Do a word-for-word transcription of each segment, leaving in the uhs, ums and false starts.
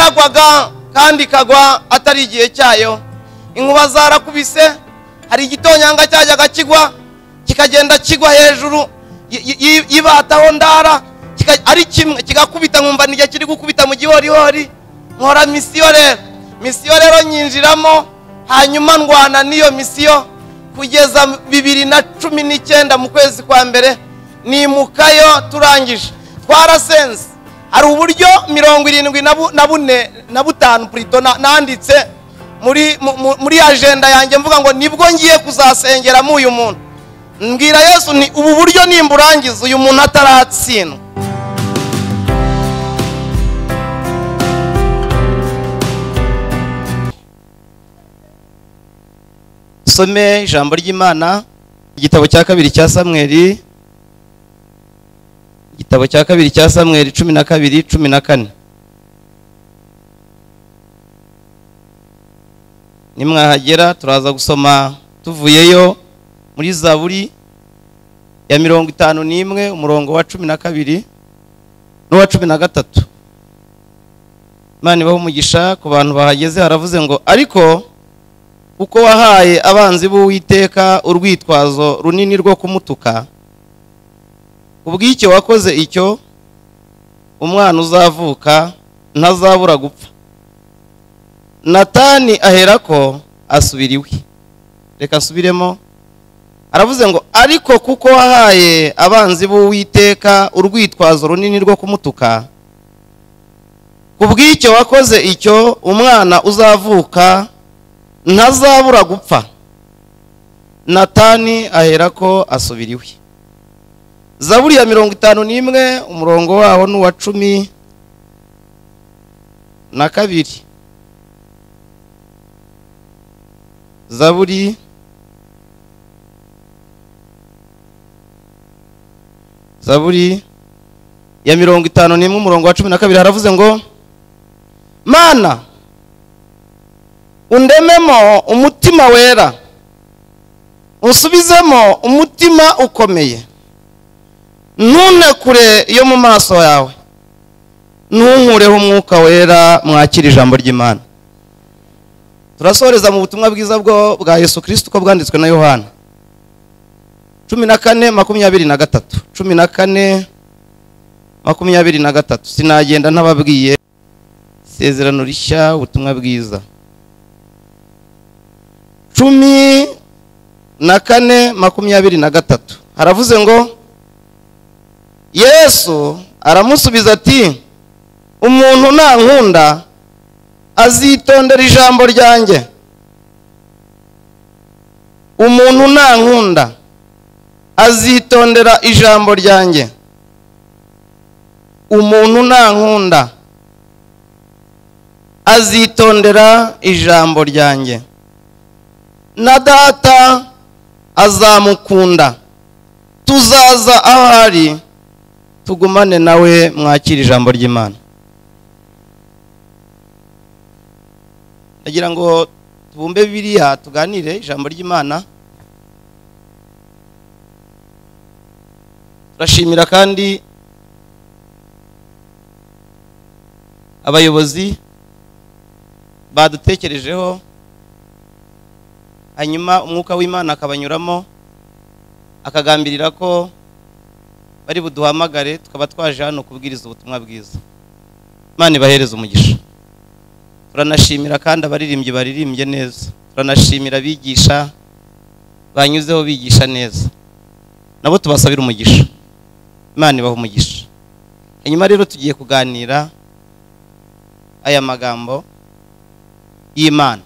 yaragwaga kandi ikagwa atari igihe cyayo. Inkuba zarakubise, hari igitonyanga cyajyaga kigwa kikagenda kigwa hejuru yibataho ndara, ari kimwe kigakubita nkumva n'igihe kiri gukubita mu gihorihori. Nkora misiyo rero misiyo rero nyinjiramo, hanyuma ndwana n'iyo misiyo kugeza bibiri na cumi n'icyenda mu kwezi kwa mbere nimukayo. Turangije twarasenze, hari uburyo mirongo irindwi na bune na butanu plito nanditse muri muri agenda yanjye mvuga ngo nibwo ngiye kuzasengera mu uyu muntu. Mbwira Yesu ni ubu buryo nimburangiza uyu muntu ataratsindwa. Some ijambo ry'Imana, igitabo cya kabiri cya Samweli, igitabo cya kabiri cya Samweli cumi na kabiri cumi na kane. Nimwahagera turaza gusoma tuvuyeyo muri Zaburi ya mirongo itanu n'imwe umurongo wa cumi na kabiri n'uwa cumi na gatatu. Imana ibahe umugisha ku bantu bahageze. Haravuze ngo ariko uko wahaye abanzi b'Uwiteka urwitwazo runini rwo kumutuka, ubw'icyo wakoze icyo, umwana uzavuka ntazabura gupfa. Natani aherako asubira iwe. Reka asubiremo. Aravuze ngo ariko kuko wahaye abanzi b'Uwiteka urwitwazo runini rwo kumutuka, kubw'icyo wakoze icyo, umwana uzavuka ntazabura gupfa. Natani aherako asubira iwe. Zaburi ya mirongo itanu n'imwe umurongo waho n'uwa cumi na kabiri. Zaburi Zaburi ya mirongo itanu n'imwe umurongo wa cumi na kabiri. Haravuze ngo Mana undememo umutima wera, unsubizemo umutima ukomeye, ntune kure yo mu maso yawe, ntunkureho umwuka wera. Mwakira ijambo ry'Imana. Turasoreza mu butumwa bwiza bwo bwa Yesu Kristo ko bwanditswe na Yohana cumi na kane makumyabiri na gatatu. cumi na kane makumyabiri na gatatu. Sinagenda ntababwiye isezerano rishya, ubutumwa bwiza. cumi na kane makumyabiri na gatatu. Haravuze ngo Yesu aramusubiza ati umuntu nankunda azitondera ijambo ryanjye. Umuntu nankunda azitondera ijambo ryanjye. Umuntu nankunda azitondera ijambo ryanjye. Na data azamukunda, tuzaza aho ari tugumane nawe. Mwakira ijambo ry'Imana. Ndagira ngo tubumbe Bibiliya tuganire ijambo ry'Imana. Turashimira kandi abayobozi badutekerejeho, hanyuma umwuka w'Imana akabanyuramo akagambirira ko bari buduhamagare tukaba twaje hano kubwiriza ubutumwa bwiza. Imana ibahereze umugisha. Turanashimira kandi abaririmbyi baririmbye neza. Turanashimira abigisha banyuzeho bigisha neza, nabo tubasabira umugisha. Imana ibahe umugisha. Hanyuma rero tugiye kuganira aya magambo y'Imana.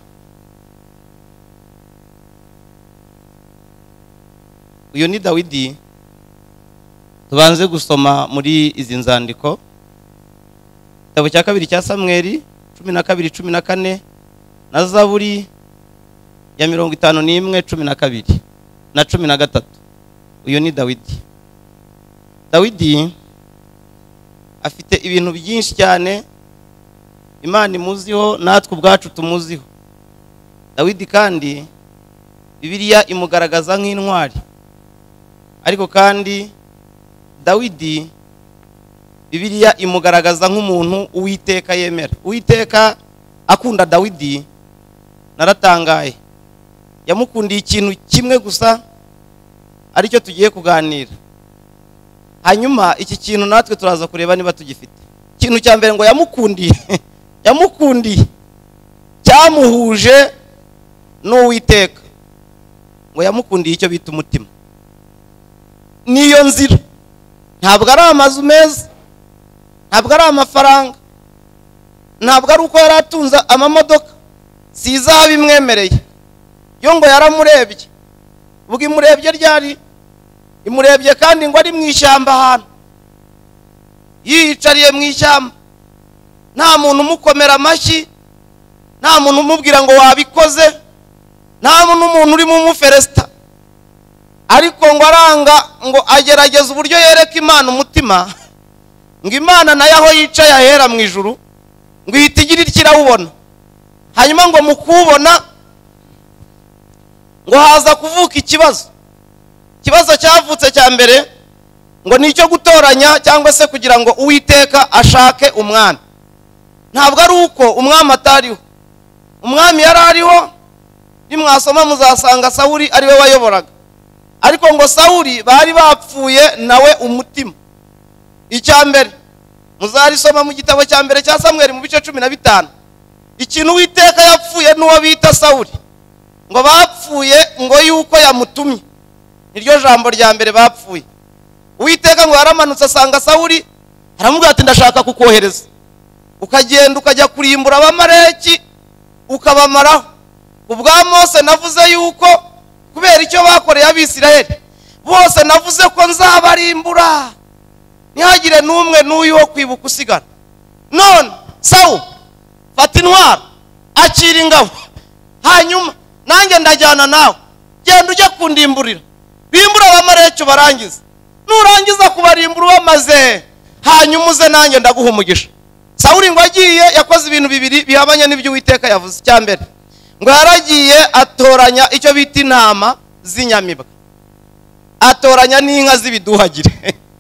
Uyu ni Dawidi. Tubanze gusoma muri izi nzandiko. Igitabo cya kabiri cya Samweli cumi na kabiri cumi na kane na Zaburi ya mirongo itanu n'imwe cumi na kabiri na cumi na gatatu. Uyu ni Dawidi. Dawidi afite ibintu byinshi cyane Imana imuziho, natwe ubwacu tumuziho. Dawidi kandi Bibiliya imugaragaza nk'intwari, ariko kandi Dawidi Bibiliya imugaragaza nk'umuntu Uwiteka yemera. Uwiteka akunda Dawidi, naratangaye. Yamukundiye ikintu kimwe gusa, aricyo tugiye kuganira. Hanyuma iki kintu natwe turaza kureba niba tugifite. Ikintu cya mbere ngo yamukundiye yamukundiye cyamuhuje n'Uwiteka, ngo yamukundiye icyo bita umutima. Niyo nzira, ntabwo ari amazu meza, ntabwo ari amafaranga, ntabwo ari uko yaratunze amamodoka, si izahabu imwemereye. Yo ngo yaramurebye. Ubwo imurebye ryari? Imurebye kandi ngo ari mu ishyamba ahantu, yiyicariye mu ishyamba, nta muntu umukomera amashyi, nta muntu umubwira ngo wabikoze, nta muntu umuntu urimo umuferesita. Ariko ngo aranga, ngo agerageza uburyo yereka Imana umutima, ngo Imana nayo aho yicaye ahera mu ijuru, ngo ihita igira ikirawubona. Hanyuma ngo mu kubona, ngo haza kuvuka ikibazo. Ikibazo cyavutse cya mbere ngo ni icyo gutoranya cyangwa se kugira ngo Uwiteka ashake umwami. Ntabwo ari uko umwami atariho. Umwami yari ariho, nimwasoma muzasanga Sawuli ari we wayoboraga. Ariko ngo Sawuli bari bapfuye nawe umutima. Icya mbere muzarisoma mu gitabo cya mbere cya Samweli mu bice cumi na bitanu. Ikintu Uwiteka yapfuye n'uwo bita Sawuli, ngo bapfuye ngo yuko yamutumye. Niryo jambo rya mbere bapfuye. Uwiteka ngo yaramanutse asanga Sawuli, aramubwira ati ndashaka kukohereza ukagenda ukajya kurimbura abamaleki ukabamaraho. Ubwa Mose navuze yuko kubera icyo bakoreye Abisirayeli bose navuze ko nzabarimbura, ntihagire n'umwe n'uyu wo kwibuka usigara. None Sawuli fata intwaro, akira ingabo, hanyuma nanjye ndajyana nawe, genda ujye kundimburira, bimbura abamaleki barangiza. Nurangiza kubarimbura bamaze, hanyuma uze nanjye ndaguha umugisha. Sawuli ngo agiye yakoze ibintu bibiri bihabanye n'ibyo Uwiteka yavuze. Cya mbere ngo yaragiye atoranya icyo bita intama z'inyamibwa, atoranya n'inka z'ibiduhagire.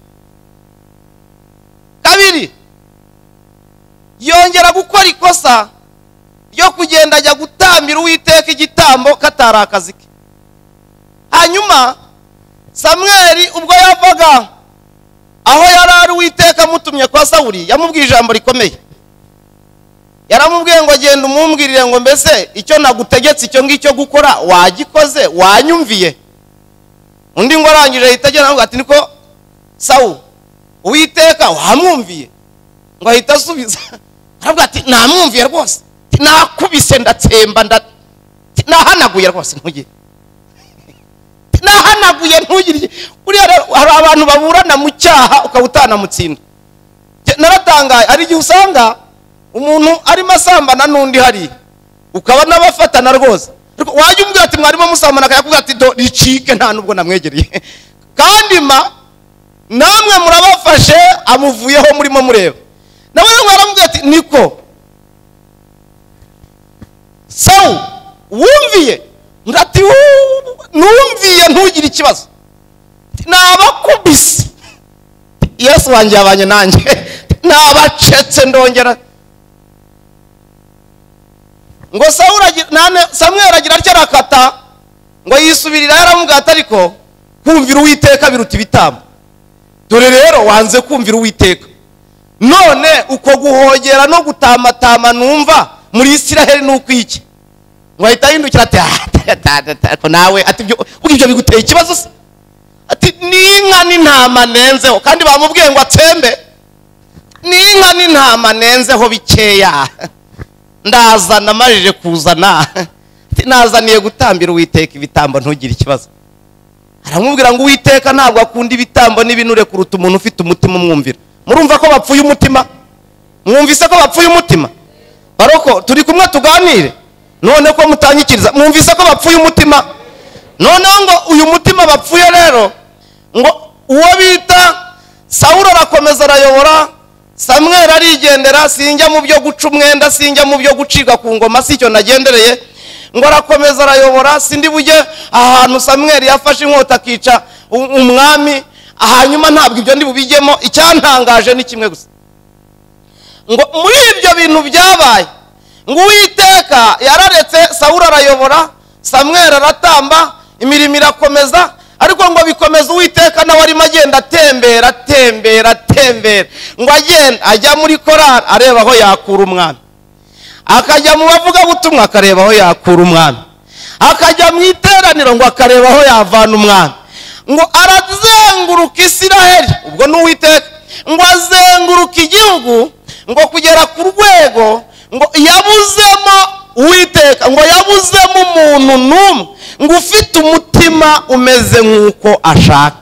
Kabiri, yongera gukora ikosa ryo kugenda ajya gutambira Uwiteka igitambo katari akazi ke. Hanyuma Samweli ubwo yavaga aho yari ari Uwiteka amutumye kwa Sawuli, yamubwiye ijambo rikomeye. Yaramubwiye ngo genda umumbwirire ngo mbese icyo nagutegetse icyo ngicyo gukora wagikoze, wanyumviye. Undi ngo arangije ahita navuga ati niko Sawuli, Uwiteka wamwumviye? Ngo ahita asubiza aravuga ati namwumviye rwose, nakubise ndatsemba, nda nahanaguye rwose ntugire nahanaguye ntugire. Uriya hari abantu baburana mu cyaha ukawutana mutsinda. Naratangaye, ari gihe usanga umuntu arimo asambana n'undi hari ukaba nabafatana rwose, ariko wajya umbwira ati mwarimo musambana akayakubwira ati do ricike nta nubwo namwegereye. Kandi ma namwe murabafashe amuvuyeho murimo mureba. Nawe mwaramubwira ati niko Sawuli wumviye? Ngati numviye ntugire ikibazo, nabakubise. Yesu wanjye yabanye nanjye, nabacetse ndongera. Ngo Sawuli nane Samweli agira atya arakata, ngo yisubirira yaramubwira ati ariko kumvira Uwiteka biruta ibitambo. Dore rero wanze kumvira Uwiteka, none uko guhogera no gutamatama numva muri Isiraheli nuko iki? Ngo ahita ahindukira ati ariko nawe ati ibyo biguteye ikibazo se? Ati n'inka n'intama nenzeho, kandi bamubwiye ngo atsembe. N'inka n'intama nenzeho bikeya, ndazana marije kuzana, ati nazaniye gutambira Uwiteka ibitambo ntugire ikibazo. Aramubwira ngo Uwiteka ntabwo akunda ibitambo n'ibinure kuruta umuntu ufite umutima umwumvira. Murumva ko bapfuye umutima? Mwumvise ko bapfuye umutima? Baroko turi kumwe tuganire. None ko mutanyikiriza, mwumvise ko bapfuye umutima? None ngo uyu mutima bapfuye rero, ngo uwo bita Sawuli arakomeza arayobora, Samweli arigendera, sinjya mu byo guca umwenda, sinjya mu byo guciga ku ngoma, si cyo nagendereye. Ngo arakomeza arayobora, sindi bujye ahantu Samweli yafashe inkota akica umwami, hanyuma ntabwo ibyo ndi bubijyemo. Icyantangaje ni kimwe gusa, ngo muri ibyo bintu byabaye ngo Uwiteka yararetse Sawuli arayobora, Samweli aratamba, imirimo irakomeza. Ariko ngo bikomeza Uwiteka nawe arimo agenda atembera atembera atembera, ngo agenda ajya muri korari areba aho yakura umwami, akajya mu bavuga butumwa akareba aho yakura umwami, akajya mu iteraniro ngo akareba aho yavana umwami. Ngo arazenguruka Isiraheli, ubwo ni Uwiteka, ngo azenguruka igihugu, ngo kugera ku rwego ngo yabuzemo Uwiteka, ngo yabuzemo umuntu n'umwe ngo ufite umutima umeze nk'uko ashaka.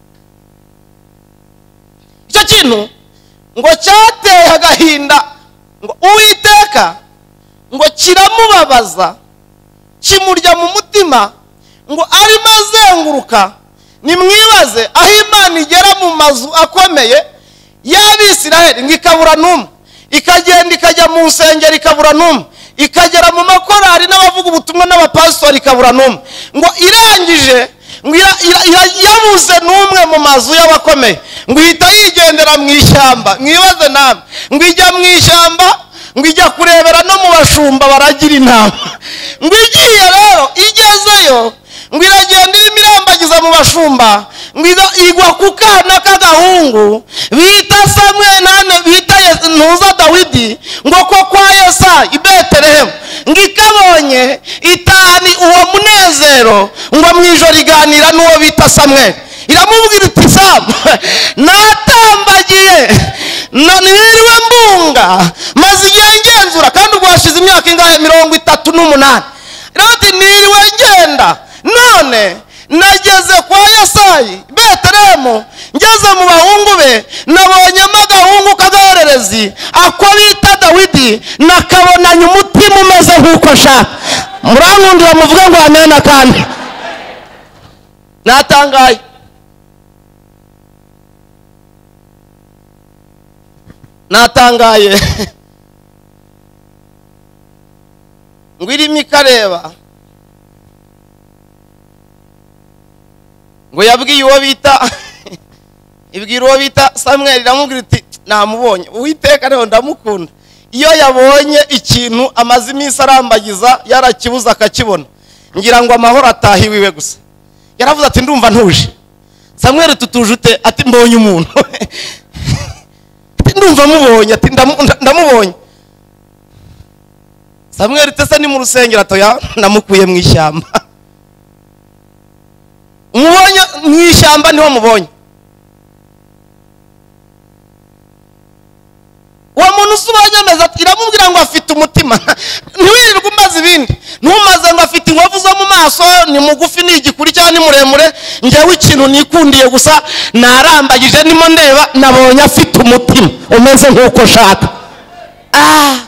Icyo kintu ngo cyateye agahinda ngo Uwiteka, ngo kiramubabaza kimurya mu mutima, ngo arimo azenguruka. Nimwibaze aho Imana igera mu mazu akomeye y'Abisiraheli ngo ikabura n'umwe, ikagenda ikajya mu nsengero ikabura n'umwe, ikagera mu makorari n'abavuga ubutumwa n'abapasitori ikabura n'umwe, ngo irangije ngo yabuze n'umwe mu mazu y'abakomeye, ngo ihita yigendera mu ishyamba. Mwibaze namwe, ngo ijya mu ishyamba, ngo ijya kurebera no mu bashumba baragira inama. Ngo igiye rero igezeyo, ngo iragenda irimo irambagiza mu bashumba, ngo igwa ku kana k'agahungu bita Samweli nane bita Ntuza Dawidi, ngo ko kwa Yesayi i Betelehemu. Ngo ikabonye itani uwo munezero, ngo mu ijoro iganira n'uwo bita Samweli, iramubwira iti Samu, natambagiye niriwe mbunga maze igihe ngenzura, kandi ubwo hashize imyaka ingahe? mirongo itatu n'umunani. Rati niriwe ngenda, none nageze kwa Yesayi Betelehemu, ngeze mu bahungu be nabonyemo agahungu k'agahererezi ako bita Dawidi, nakabonanye umutima umeze nk'uko ashaka. Murankundira muvuge ngo amena. Kandi natangaye, natangaye ngo irimo ikareba, ngo yabwiye uwo bita ibwira uwo bita Samweli, iramubwira iti namubonye Uwiteka rero ndamukunda. Iyo yabonye ikintu amaze iminsi arambagiza yarakibuza akakibona, ngira ngo amahoro atahiwiwe gusa. Yaravuze ati ndumva ntuje. Samweli tutuje ute? Ati mbonye umuntu. Ati ndumva mubonye. Ati ndamubonye. Samweli tese ni mu rusengero, atoya namukuye mu ishyamba. Umubonye mu ishyamba niho mubonye. Uwo muntu usubanye ameze ati, iramubwira ngo afite umutima. Ntiwirirwe umaze ibindi, ntumaze ngo afite inkovu zo mu maso, ni mugufi ni igikuri cyangwa ni muremure. Njyewe ikintu nikundiye gusa narambagije nimo ndeba, nabonye afite umutima umeze nk'uko shaka. Ah,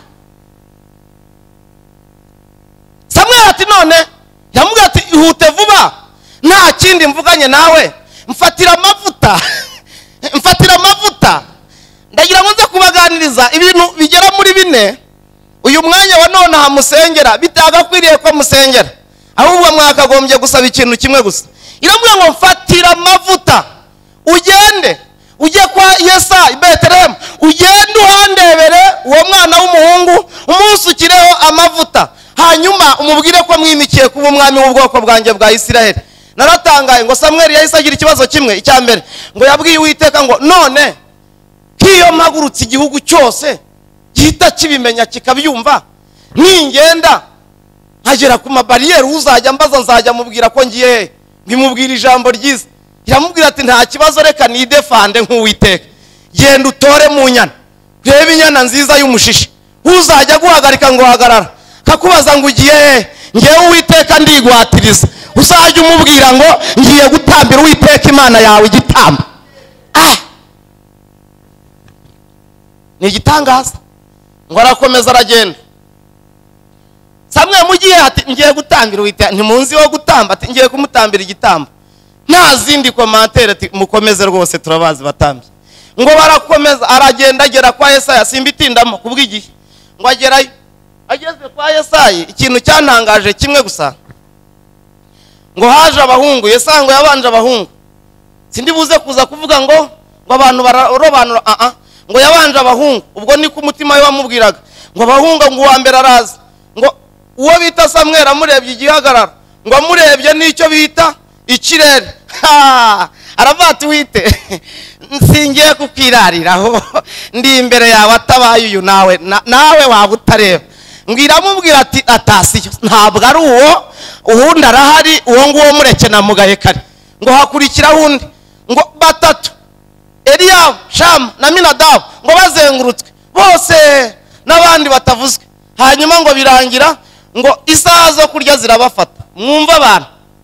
Samweli ati none, yamubwira ati ihute vuba, nta kindi mvuganye nawe, mfatira amavuta mfatira amavuta ndagira ngo nze kubaganiriza ibintu bigera muri bine. Uyu mwanya wa none hamusengera bitagakwiriye ko musengera, ahubwo mwakagombye gusaba ikintu kimwe gusa. Iramubwira ngo mfatira amavuta ugende ujye kwa Yesayi Betelehemu, ugende uhandebere uwo mwana w'umuhungu umusukireho amavuta, hanyuma umubwire ko mwimikiye kuba umwami w'ubwoko bwanjye bwa Isiraheli. Naratangaye ngo Samweli yahise agira ikibazo kimwe. Icya mbere ngo yabwiye Uwiteka ngo none kiyo mpagurutse igihugu cyose gihita kibimenya kikabyumva, ningenda nkagera ku mabariyeri uzajya mbaza nzajya mubwira ko ngiye, bimubwira ijambo ryiza. Iramubwira ati nta kibazo, reka nidefande nk'Uwiteka, genda utore mu nyana, reba inyana nziza y'umushishi, uzajya guhagarika ngo hagarara, kakubaza ngo ugiye, ngewe Uwiteka ndigwatiriza, uzajya umubwira ngo ngiye gutambira Uwiteka Imana yawe igitambo. Ah, ni igitangaza. Ngo arakomeza aragenda. Samweli mugiye ati ngiye gutambira Uwiteka, ntimunzi wo gutamba? Ati ngiye kumutambira igitambo. Nta zindi komantere, ati mukomeze rwose turabazi batambye. Ngo barakomeza, aragenda agera kwa Yesayi, simbitindamo kubw'igihe. Ngo agerayo, ageze kwa Yesayi, ikintu cyantangaje kimwe gusa, ngo haje abahungu. Yesayi ngo yabanje abahungu, sindi buze kuza kuvuga ngo ngo abantu bararobanura a a ngo yabanje abahungu, ubwo ni ku mutima we wamubwiraga ngo abahungu ngo uwa mbere araza, ngo uwo bita Samweli amurebye igihagarara, ngo amurebye n'icyo bita ikirere, aravati wite nsingiye kukwirariraho ndi imbere yawe atabaye uyu nawe nawe waba utareba, ngiramubwira ati atasiyo ntabwo ari uwo, uhundi arahari, uwo nguwo mureke namugaye kare, ngo hakurikira undi, ngo batatu Eliyabu, Shamu na Aminadabu ngo bazengurutswe bose n'abandi batavuzwe. Hanyuma ngo birangira ngo isaha zo kurya zirabafata. Mwumva abantu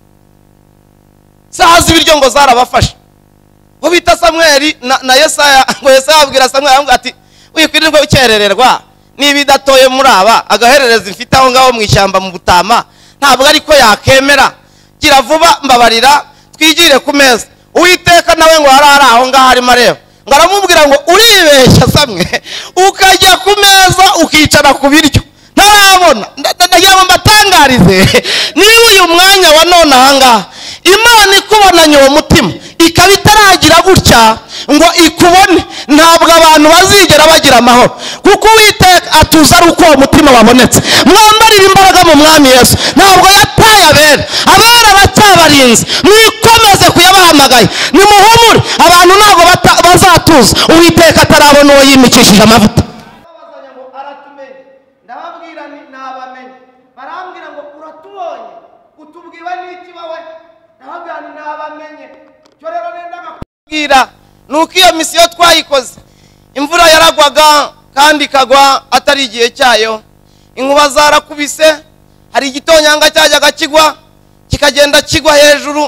isaha z'ibiryo ngo zarabafashe, ngo bita Samweli na, na Yesaya, ngo Yesaya abwira Samweli ati wikwirirwa ukerererwa n'ibidatoye muri aba agaherereza mfite aho ngaho mu ishyamba mu Butama, ntabwo ariko yakemera, gira vuba mbabarira twigire ku meza. Uwiteka nawe ngo harara aho ngaho arimo areba, ngo aramubwira ngo uribeshya Samwe ukajya ku meza ukicara ku biryo ntarabona. Ndagira ngo mbatangarize niba uyu mwanya wa none aha ngaha Imana ikubonanye uwo mutima ikaba itaragira gutya ngo ikubone, ntabwo abantu bazigera bagira amahoro, kuko Uwiteka atuza ari uko uwo mutima wabonetse. Mwambarire imbaraga mu Mwami Yesu, ntabwo yataye abera, abera batyabarinze, mwikomeze kuyabahamagaye, nimuhumure, abantu ntabwo bazatuza Uwiteka atarabona uwo yimikishije amavuta. Babazanya ngo aratumenye, ndababwira ni nabamenye, barambwira ngo uratubonye utubwiwe n'iki bawe, ndababwira ni nabamenye. Cyo rero nenda bakubwira nuko iyo misiyo twayikoze, imvura yaragwaga kandi kagwa atari igihe cyayo, inkuba zarakubise, hari igitonyanga cyajyaga kigwa kikagenda kigwa hejuru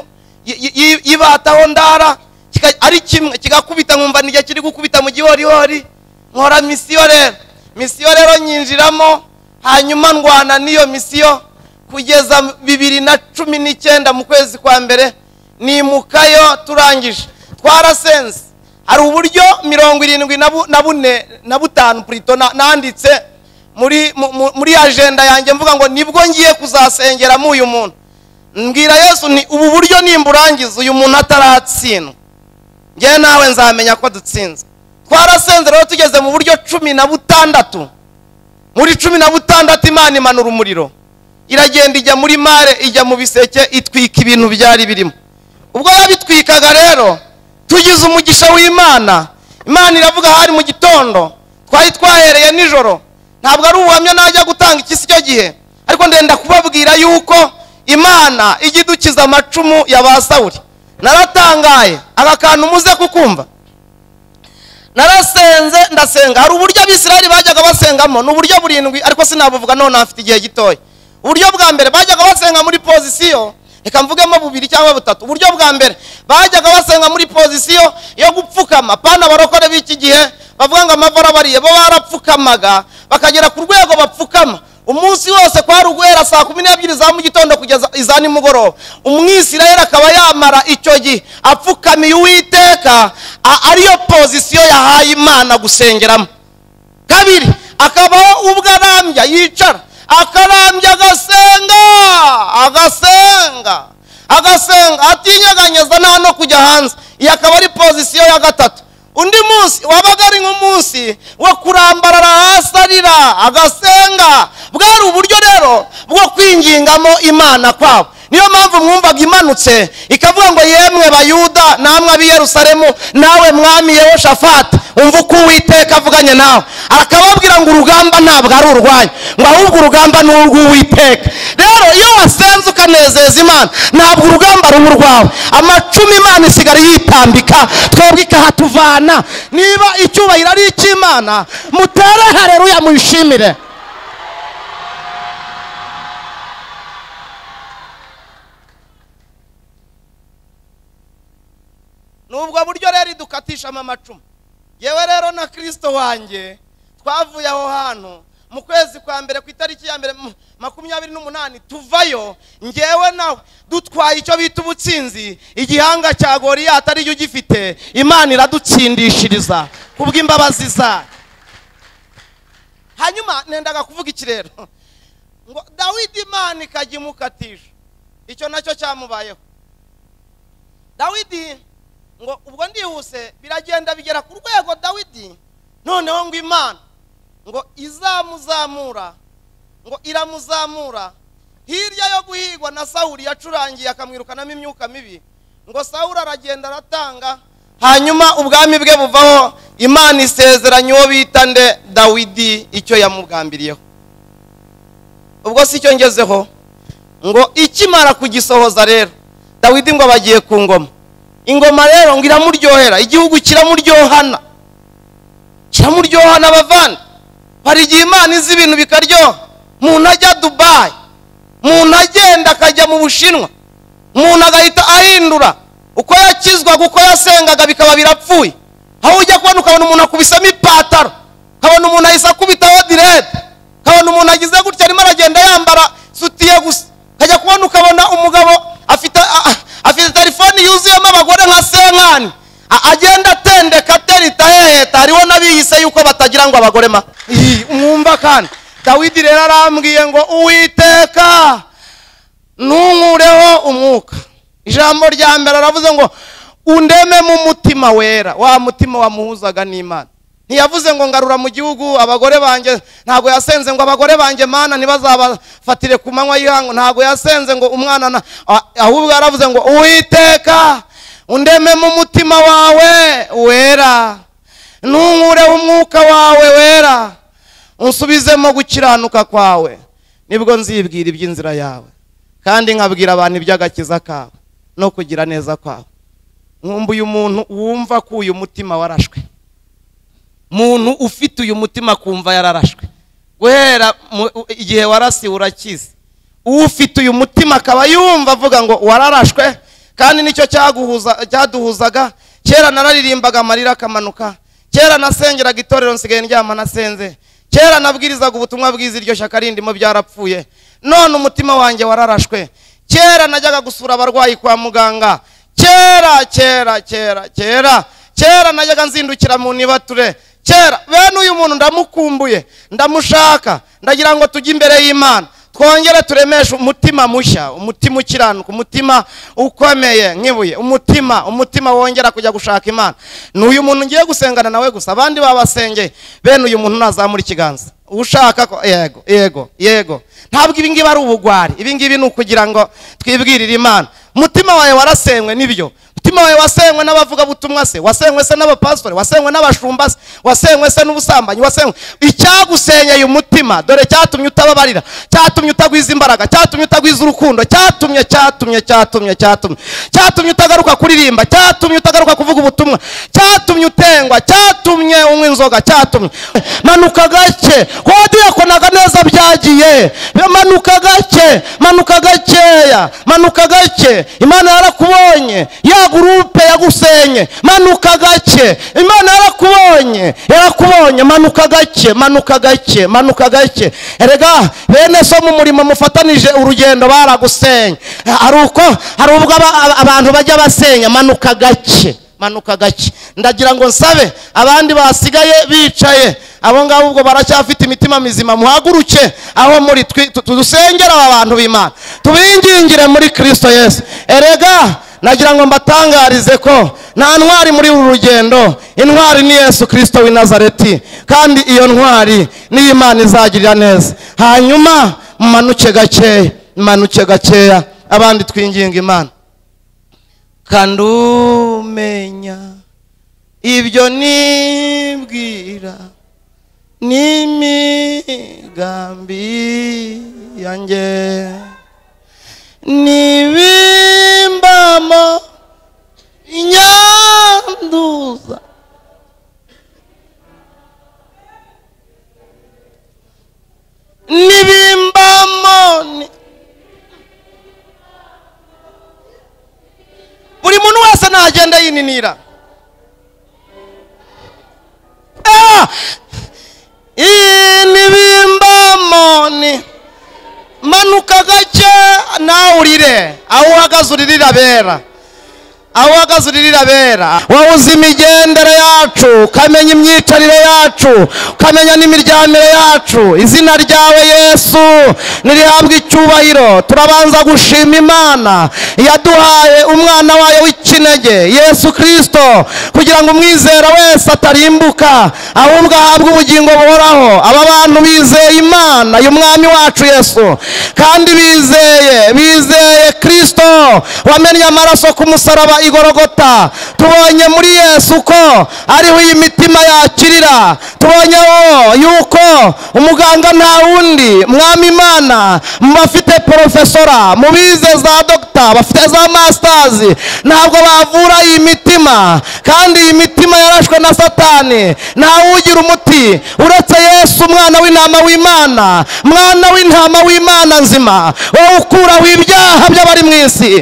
yibataho ndara, ari kimwe kigakubita nkumva n'igihe kiri gukubita mu gihorihori. Nkora misiyo rero, misiyo rero nyinjiramo, hanyuma ndwana n'iyo misiyo kugeza bibiri na cumi n'icyenda mu kwezi kwa mbere nimukayo. Turangije twarasenze, hari uburyo mirongo irindwi na bune na butanu Plito nanditse muri muri agenda yanjye mvuga ngo nibwo ngiye kuzasengeramo uyu muntu. Mbwira Yesu ni ubu buryo nimburangiza uyu muntu ataratsindwa, ngiye nawe nzamenya ko dutsinze. Twarasenze rero tugeze mu buryo cumi na butandatu, muri cumi na butandatu Imana imanura umuriro, iragenda ijya muri mare, ijya mu biseke, itwika ibintu byari birimo. Ubwo yabitwikaga rero tugize umugisha w'Imana, Imana iravuga hari mu gitondo, twari twahereye nijoro, ntabwo ari ubuhamya najya gutanga ikisi cyo gihe, ariko ndenda kubabwira yuko Imana igidukiza amacumu ya ba Sawuli. Naratangaye, aka kantu muze kukumva. Narasenze ndasenga, hari uburyo Abisirayeli bajyaga basengamo, n'uburyo burindwi ariko sinabuvuga none afite igihe gitoya. Uburyo bwa mbere bajyaga basenga muri pozisiyo, reka mvugemo bubiri cyangwa butatu. Uburyo bwa mbere bajyaga basenga muri pozisiyo yo gupfukama, pana barokore b'iki gihe bavuga ngo amavara bariye, bo barapfukamaga bakagera ku rwego bapfukama umunsi wose kwa ruguhera saa kumi n'ebyiri za mu gitondo kugeza iza nimugoroba. Umwisirayeli akaba yamara icyo gihe apfukamiye Uwiteka, ariyo pozisiyo yahaye Imana gusengeramo. Kabiri, akabaho ubwo arambya yicara, akarambya agasenga agasenga agasenga atinyeganyeza nta no kujya hanze. Iyi akaba ari pozisiyo ya gatatu. Undi munsi wabaga ari nk'umunsi wo kurambarara hasi arira agasenga. Bwari uburyo rero bwo kwingingamo Imana kwabo. Niyo mpamvu mwumvaga imanutse ikavuga ngo yemwe Bayuda namwe ab'i Yerusalemu, nawe mwami Yehoshafati, umva uko Uwiteka avuganye nawe. Akababwira ngo urugamba ntabwo ari urwanyu, ngo ahubwo urugamba ni urw'Uwiteka. Rero iyo wasenze ukanezeza Imana, ntabwo urugamba ruba urwawe. Amacumi Imana isigara yitambika, twebwe ikahatuvana. Niba icyubahiro ari icy'Imana, mutere haleluya muyishimire. Nubwo buryo rero dukatisha amacumu. Yewe rero na Kristo wanjye twavuye aho hantu mu kwezi kwa mbere ku itariki ya mbere makumyabiri n'umunani tuvayo, ngewe nawe dutwaye icyo bita ubutsinzi. Igihanga cya Goliyati ari cyo gifite, Imana iradutsindishiriza kubw'imbabazi zayo. Hanyuma nendaga kuvuga iki rero, ngo Dawidi Imana ikagimukatisha. Icyo nacyo cyamubayeho. Dawidi ngo ubwo ndihuse biragenda bigera ku rwego Dawidi noneho ngo Imana ngo izamuzamura ngo iramuzamura hirya yo guhigwa na Sawuli yacurangiye akamwirukanamo imyuka mibi ngo Sawuli aragenda aratanga hanyuma ubwami bwe buvaho Imana isezeranya uwo bita nde Dawidi icyo yamugambiriyeho. Ubwo si cyo ngezeho ngo ikimara kugisohoza rero Dawidi ngo bagiye ku ngoma. Ingoma rero ngo iramuryohera, igihugu kiramuryohana kiramuryohana bavana. Hari igihe Imana izi ibintu bikaryoha. Umuntu ajya Dubai, umuntu agenda akajya mu Bushinwa, umuntu agahita ahindura uko yakizwa uko yasengaga bikaba birapfuye. Aho ujya kubona ukabona umuntu akubisamo ipataro, ukabona umuntu ahise akubitaho direct, ukabona umuntu agize gutya arimo aragenda yambara sutiye gusa. Kajya kubona ukabona umugabo afite afite telefone yuzuyemo abagore nka senkani, agenda atendeka aterita heheta. Hariho nabiyise yuko batagira ngo abagore ma umwumva. Kandi Dawidi rero arambwiye ngo Uwiteka ntunkureho umwuka. Ijambo rya mbere aravuze ngo undeme mu mutima wera, wa mutima wamuhuzaga n'Imana. Ntiyavuze ngo ngarura mu gihugu abagore banjye, ntago yasenze ngo abagore banjye Mana ntibazabafatire ku manywa y'ihangu, ntago yasenze ngo umwana, ahubwo yaravuze ngo Uwiteka undeme mu mutima wawe wera, ntunkureho umwuka wawe wera, unsubizemo gukiranuka kwawe, nibwo nzibwira iby'inzira yawe kandi nkabwira abantu iby'agakiza kawe no kugira neza kwawe. Nkumbuye umuntu wumva ko uyu mutima warashwe, muntu ufite uyu mutima kumva yararashwe guhera igihe warasi urakize. Ufite uyu mutima akaba yumva avuga ngo wararashwe. Kandi nicyo cyaguhuza cyaduhuzaga. Kera nararirimbaga amarira akamanuka, kera nasengeraga itorero nsigaye ndyama nasenze, kera nabwirizaga ubutumwa bwiza iryo shyaka rindimo byarapfuye, none umutima wanjye wararashwe. Kera najyaga gusura abarwayi kwa muganga, kera kera kera kera kera najyaga nzindukira mu nibature, kera. Bene uyu muntu ndamukumbuye, ndamushaka, ndagira ngo tujye imbere y'Imana twongere turemeshe umutima mushya, umutima ukiranuka, umutima ukomeye nk'ibuye, umutima umutima wongera kujya gushaka Imana. N'uyu muntu ngiye gusengana nawe gusa, abandi babasengeye. Bene uyu muntu nazamura ikiganza ushaka ko yego yego yego. Ntabwo ibi ngibi ari ubugwari, ibi ngibi ni ukugira ngo twibwirire Imana. Umutima wawe warasenywe nibyo, umutima wawe wasenywe n'abavuga butumwa se, wasenywe se n'abapastori, wasenywe n'abashumba se, wasenywe se n'ubusambanyi, wasenywe. Icyagusenyeye umutima dore cyatumye utababarira, cyatumye utagwiza imbaraga, cyatumye utagwiza urukundo, cyatumye cyatumye cyatumye cyatumye cyatumye utagaruka kuririmba, cyatumye utagaruka kuvuga ubutumwa, cyatumye utengwa, cyatumye unywa inzoga, cyatumye. Manuka gake kodiye konaga neza byagiye, manuka gake manuka gakeya manuka gake. Imana yarakubonye, ya gurupe yagusenye, manuka gake. Imana yarakubonye yarakubonye, manuka gake manuka gake manuka gake. Erega bene so mu murimo mufatanije urugendo baragusenye, ari uko hari ubwo abantu bajya basenya. Manuka gake manuka gake. Ndagira ngo nsabe abandi basigaye bicaye, abo ngabo ubwo baracyafite imitima mizima, muhaguruke aho muri tudusengera aba bantu b'Imana, tubingingire muri Kristo Yesu. Erega nagira ngo mbatangarize ko nta ntwari muri uru rugendo, intwari ni Yesu Kristo w'i Nazareti, kandi iyo ntwari ni Imana izagirira neza. Hanyuma mumanuke gakeya mumanuke gakeya, abandi twinginga Imana. Kandumenya ibyo nibwira n'imigambi yanjye, nibimbamo inyanduza, nibimbamo ni... buri muntu wese nagenda yininira. Ah! Nibimbamo ni manuka gake nawe urire, aho uhagaze uririra bera. aho uhagaze uririra abera. Wowe uzi imigendere yacu, ukamenya imyicarire yacu, ukamenya n'imiryamire yacu. Izina ryawe Yesu nirihabwe icyubahiro. Turabanza gushima Imana yaduhaye umwana wayo w'ikinege Yesu Kristo, kugira ngo umwizera wese atarimbuka ahubwo ahabwe ubugingo buhoraho. Aba bantu bizeye Imana y'umwami wacu Yesu, kandi bizeye bizeye Kristo wamennye amaraso ku musaraba igorogota. Tubonye muri Yesu ko ariho iyi mitima yakirira. Tubonye yuko umuganga nta wundi, mwami Imana, mu bafite profesora, mu bize za doctor, bafite za masters, ntabwo bavura iyi mitima, kandi iyi mitima yarashwe na Satani. Nta wugira umuti uretse Yesu, umwana w'intama w'Imana, mwana w'intama w'Imana nzima, wowe ukuraho ibyaha by'abari mu isi.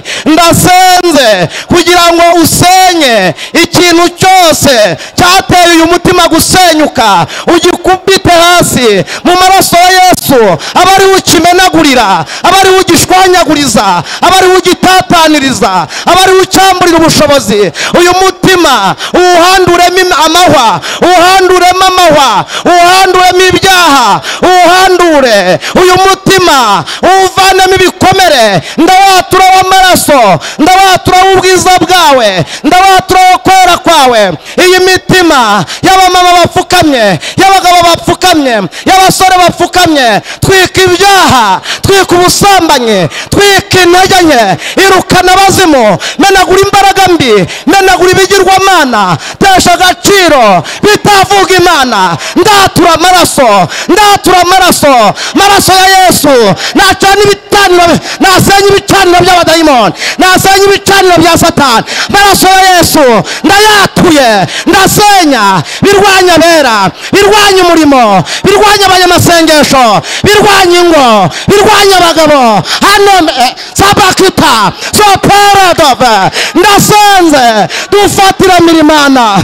Ndasenze kugira ngo usenye ikintu cyose cyateye uyu mutima gusenyuka, ugikubite hasi mu maraso ya Yesu. Abari ukimenagurira, abari ugishwanyaguriza, abari ugitataniriza, abari ucyamburira ubushobozi. Uyu mutima uwuhanduremo amahwa, uwuhanduremo amahwa, uwuhanduremo ibyaha, uwuhandure uyu mutima, uwuvanemo ibikomere. Ndawatura w'amaraso, ndawatura w'ubwiza bwawe, ndawatura wo kwera kwawe. Iyi mitima y'abamama bapfukamye, y'abagabo bapfukamye, y'abasore bapfukamye, twika ibyaha, twika ubusambanyi, twika intege nke, irukana abazimu, menagura imbaraga mbi, menagura ibigirwamana, tesha agaciro bitavuga Imana. Ndatura amaraso, ndatura amaraso, maraso ya Yesu. Nacana ibicaniro, nasenya ibicaniro by'abadayimoni, nasenya ibicaniro bya Satani. Maraso ya Yesu ndayatuye, ndasenya birwanya abera, birwanya umurimo, birwanya abanyamasengesho, birwanya ingo, birwanya abagabo. Hano sabakita soperedove, ndasenze dufatira Imana.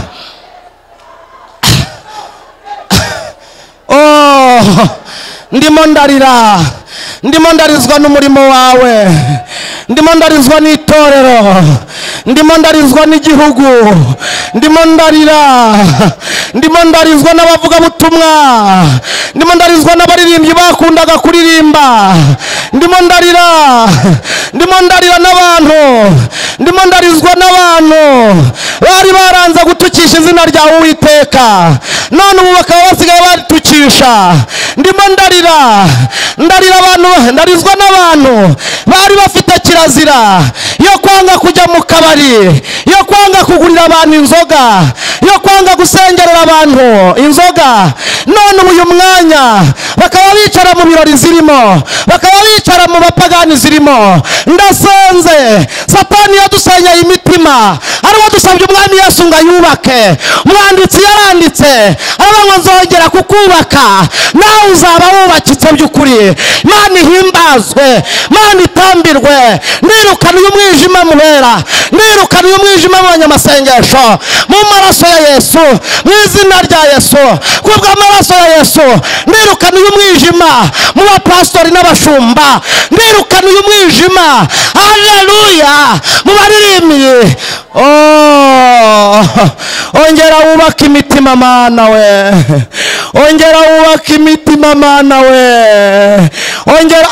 Oh, ndimo ndarira, ndimo ndarizwa n'umurimo wawe, ndimo ndarizwa n'itorero, ndimo ndarizwa n'igihugu, ndimo ndarira, ndimo ndarizwa n'abavuga butumwa, ndimo ndarizwa n'abaririmbyi bakundaga kuririmba, ndimo ndarira, ndimo ndarira n'abantu, ndimo ndarizwa n'abantu bari baranze gutukisha izina ryawe Uwiteka, none ubu bakaba basigaye baritukisha. Ndimo ndarira, ndarira abantu, ndarizwa n'abantu bari bafite kirazira yo kwanga kujya mu kabari, yo kwanga kugurira abantu inzoga, yo kwanga gusengerera abantu inzoga. None uyu mwanya bakaba bicara mu birori zirimo, bakaba bicara mu bapagani zirimo. Ndasenze Satani yadusenyeye imitima, ariwo dusabye umwami Yesu ngo ayubake. Umwanditsi yaranditse aravuga nzongera kukubaka, nawe uzaba wubakitse by'ukuri. Imana ihimbazwe, Imana itambirwe. Nirukana uyu mwijima mubera, nirukana uyu mwijima mu banyamasengesho mu maraso ya Yesu, mu izina rya Yesu, kubw'amaraso ya Yesu. Nirukana uyu mwijima mu bapastori n'abashumba, nirukana uyu mwijima, haleluya, mu baririmbyi. Oh, ongera wubaka imitima Mana we, ongera wubaka imitima Mana we, ongera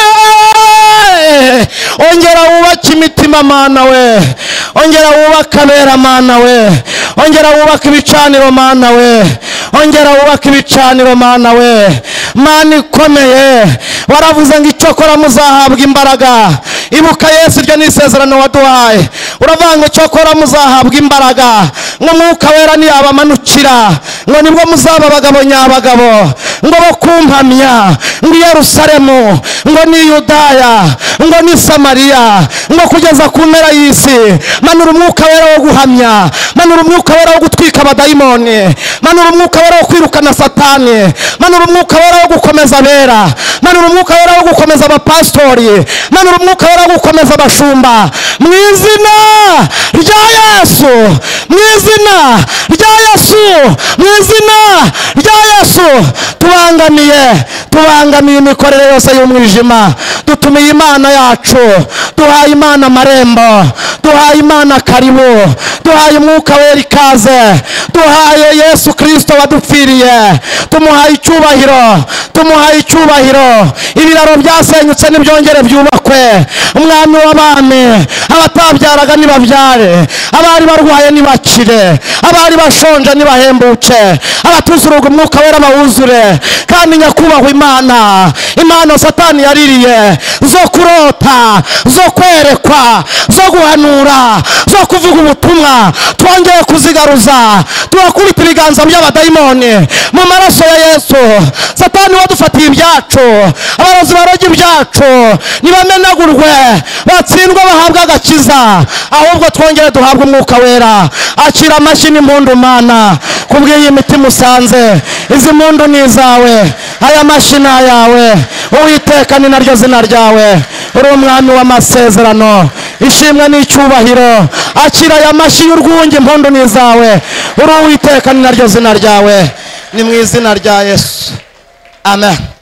ongera wubaka imitima Mana we, ongera wubaka abera Mana we, ongera wubaka ibicaniro Mana we, ongera wubaka ibicaniro Mana we. Mana ikomeye, waravuze ngo icyokora muzahabwa imbaraga. Ibuka Yesu, iryo ni isezerano waduhaye. Uravuga ngo icyokora muzahabwa imbaraga, ngo Mwuka Wera niyabamanukira, ngo nibwo muzaba abagabo nyabagabo, ngo bo kumpamya, ngo i Yerusalemu, ngo ni Yudaya, ngo ni Samariya, ngo kugeza ku mpera y'isi. Manura Umwuka Wera wo guhamya, manura Umwuka Wera wo gutwika abadayimoni, manura Umwuka Wera wo kwirukana Satani, manura Umwuka Wera wo gukomeza abera, manura umwuka wera wo gukomeza abapasitori, manura umwuka wera wo gukomeza abashumba mu izina rya Yesu, mu izina rya Yesu, mu izina rya Yesu. Tubangamiye tubangamiye imikorere yose y'umwijima, dutumiye Imana yacu, duhaye Imana amarembo, duhaye Imana karibu, duhaye umwuka wera ikaze, duhaye Yesu Kristo wadupfiriye, tumuhaye icyubahiro, tumuhaye icyubahiro. Ibiraro byasenyutse nibyongere byubakwe, umwami w'abami, abatabyaraga nibabyare, abari barwaye nibakire, abari bashonje nibahembuke, abatuzuruga umwuka wera bawuzure. Kandi nyakubahwa Imana, impano Satani yaririye zo kurota, zo kwerekwa, zo guhanura, zo kuvuga ubutumwa, twongeye kuzigaruza, turakubita ibiganza by'abadayimoni mu maraso ya Yesu. Satani wadufatiye ibyacu, abarozi baroga ibyacu nibamenagurwe, batsindwa bahabwa agakiza, ahubwo twongere duhabwe umwuka wera. Akira amashyi n'impundu Mana kubw'iyi mitima usanze, izi mpundu ni izawe, aya mashyi ni ayawe. Uwiteka ni naryo zina ryawe, uri umwami w'amasezerano, ishimwe n'icyubahiro. Akira aya mashyi y'urwunge, impundu ni izawe, uri Uwiteka ni naryo zina ryawe, ni mu izina rya Yesu, amen.